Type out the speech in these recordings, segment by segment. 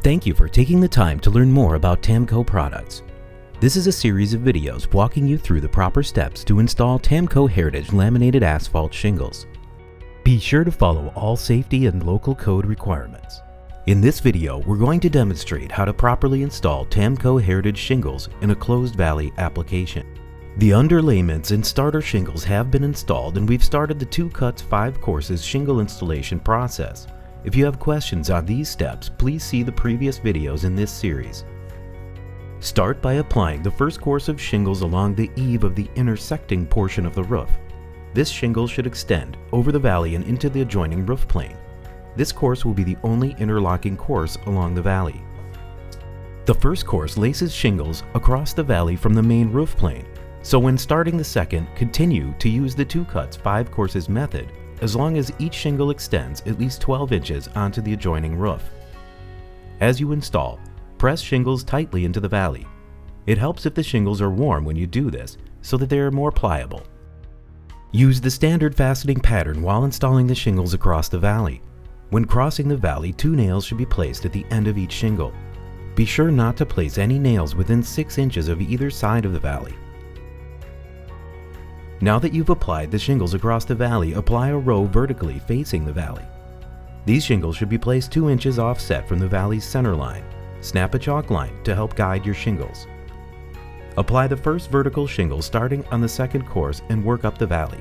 Thank you for taking the time to learn more about TAMKO products. This is a series of videos walking you through the proper steps to install TAMKO Heritage laminated asphalt shingles. Be sure to follow all safety and local code requirements. In this video, we're going to demonstrate how to properly install TAMKO Heritage shingles in a closed valley application. The underlayments and starter shingles have been installed, and we've started the 2 cuts 5 courses shingle installation process. If you have questions on these steps, please see the previous videos in this series. Start by applying the first course of shingles along the eave of the intersecting portion of the roof. This shingle should extend over the valley and into the adjoining roof plane. This course will be the only interlocking course along the valley. The first course laces shingles across the valley from the main roof plane, so when starting the second, continue to use the 2 cuts 5 courses method as long as each shingle extends at least 12 inches onto the adjoining roof. As you install, press shingles tightly into the valley. It helps if the shingles are warm when you do this, so that they are more pliable. Use the standard fastening pattern while installing the shingles across the valley. When crossing the valley, 2 nails should be placed at the end of each shingle. Be sure not to place any nails within 6 inches of either side of the valley. Now that you've applied the shingles across the valley, apply a row vertically facing the valley. These shingles should be placed 2 inches offset from the valley's center line. Snap a chalk line to help guide your shingles. Apply the first vertical shingle starting on the second course and work up the valley.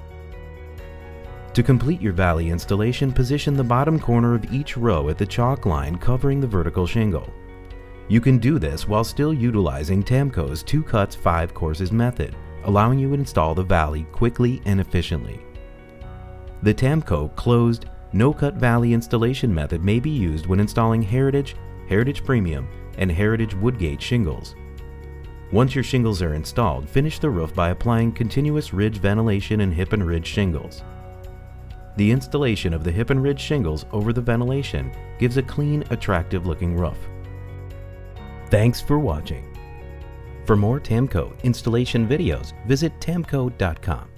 To complete your valley installation, position the bottom corner of each row at the chalk line covering the vertical shingle. You can do this while still utilizing TAMKO's 2 cuts 5 courses method, allowing you to install the valley quickly and efficiently. The TAMKO closed no-cut valley installation method may be used when installing Heritage, Heritage Premium, and Heritage Woodgate shingles. Once your shingles are installed, finish the roof by applying continuous ridge ventilation and hip and ridge shingles. The installation of the hip and ridge shingles over the ventilation gives a clean, attractive-looking roof. Thanks for watching. For more TAMKO installation videos, visit tamko.com.